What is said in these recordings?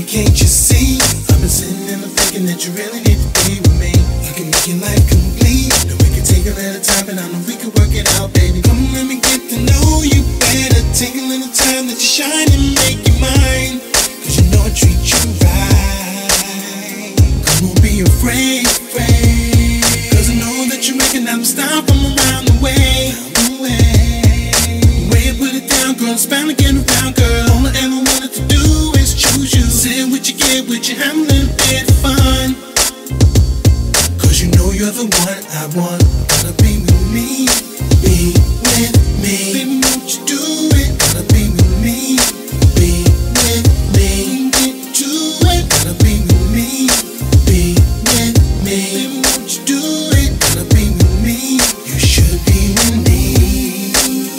can't you see? I've been sitting and I'm thinking that you really need to be with me. I can make your life complete. Then we can take a little time, and I know we can work it out, baby. Come on, let me get to know you better. Take a little time that you shine and make you mine. Cause you know I treat you right. Come on, be afraid, cause I know that you're making out stop from around the way. The way you put it down, girl, it's bound to get around, girl. All I ever wanted to do is choose you. Say what you get, what you have a little bit of fun. Cause you know you're the one I want. Gotta be with me, be with me. Baby, won't you do it? Gotta be with me, be with me. Get to it. Gotta be with me, be with me. Baby, won't you do it? Gotta be with me. You should be with me.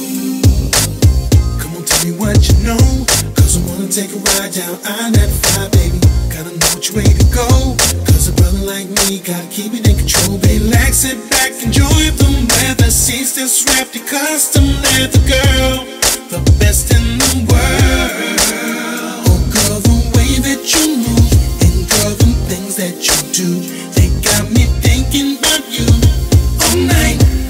Come on, tell me what you know. Cause I wanna take a ride down I-95, baby. Gotta know which way to go. Cause a brother like me gotta keep it in control, baby. Relax, sit back, enjoy the weather. Seats that's wrapped in custom leather, girl. The best in the world. Oh girl, the way that you move, and girl, the things that you do, they got me thinking about you all night.